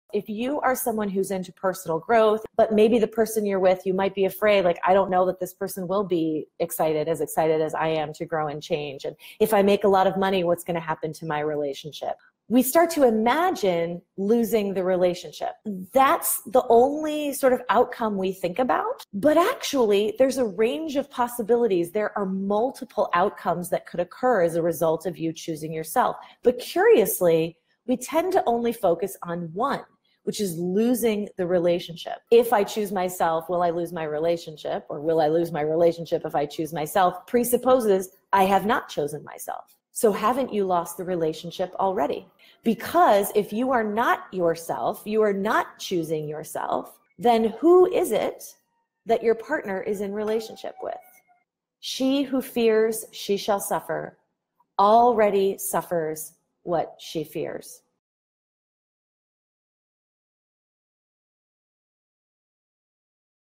If you are someone who's into personal growth, but maybe the person you're with, you might be afraid, like, I don't know that this person will be excited as I am to grow and change. And if I make a lot of money, what's going to happen to my relationship? We start to imagine losing the relationship. That's the only sort of outcome we think about. But actually, there's a range of possibilities. There are multiple outcomes that could occur as a result of you choosing yourself. But curiously, we tend to only focus on one, which is losing the relationship. If I choose myself, will I lose my relationship? Or will I lose my relationship if I choose myself? Presupposes I have not chosen myself. So haven't you lost the relationship already? Because if you are not yourself, you are not choosing yourself, then who is it that your partner is in relationship with? She who fears she shall suffer already suffers what she fears.